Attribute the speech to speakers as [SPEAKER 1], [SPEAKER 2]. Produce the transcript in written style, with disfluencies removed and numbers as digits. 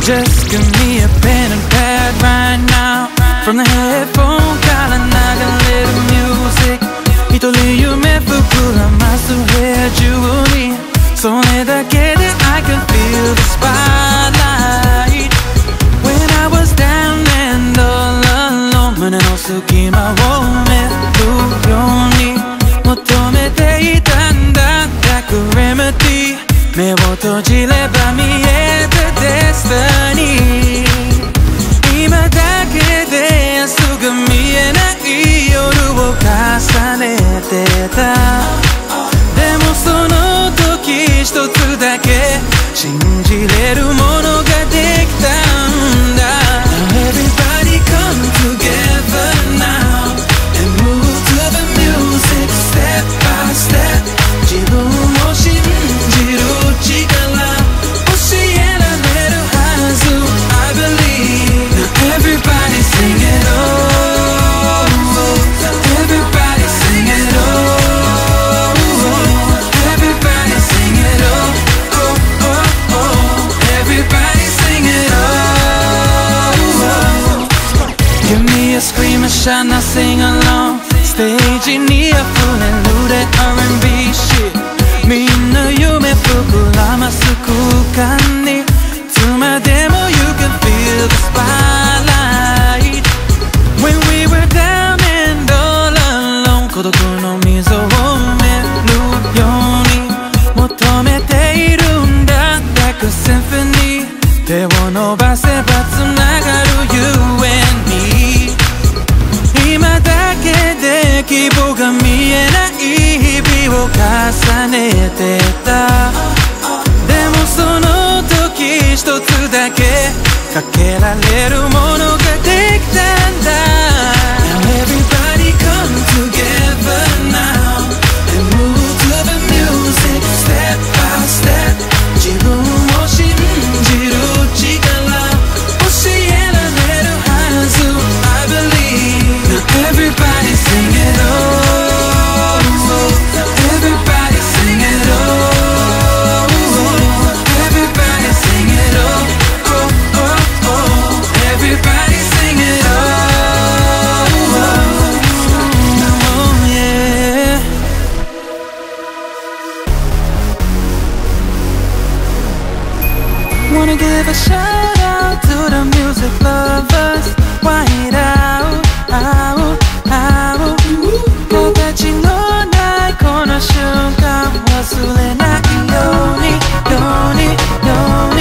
[SPEAKER 1] Just give me a pen and pad right now. From the headphone から流れる music 一人夢膨らます部屋中にそれだけで I can feel the spotlight When I was down and all alone 胸の隙間を埋めるように求めていたんだ Like a remedy 目を閉じれば見えた Destiny 今だけですぐ見えない夜を重ねてたでもその時一つだけ信じれるものができたんだ Now everybody come together now And move to the music step by step 自分を信じる力教えられるはず I believe Now everybody sing it all Everybody sing it all Everybody sing it all Oh, oh, oh Everybody sing it all Give me a scream, a shout, now sing along Stage に溢れるで R&B shit みんな夢膨らます空間にいつまでも You can feel the spotlight When we were down and all alone 孤独の溝を埋めるように求めているんだ Like a symphony 手を伸ばせばつながる You and me 今だけで希望が見えない日々を重ねてたでもその時一つだけかけられるものができたんだ Now everybody come together now And move to the music step by step 自分を信じる力教えられるはず I believe Now everybody sing it all Everybody sing it all Everybody sing it all Oh, oh, oh Everybody sing it all Oh, yeah Wanna give a shout out to the music lovers White out, out, out 形のないこの瞬間忘れないようにようにように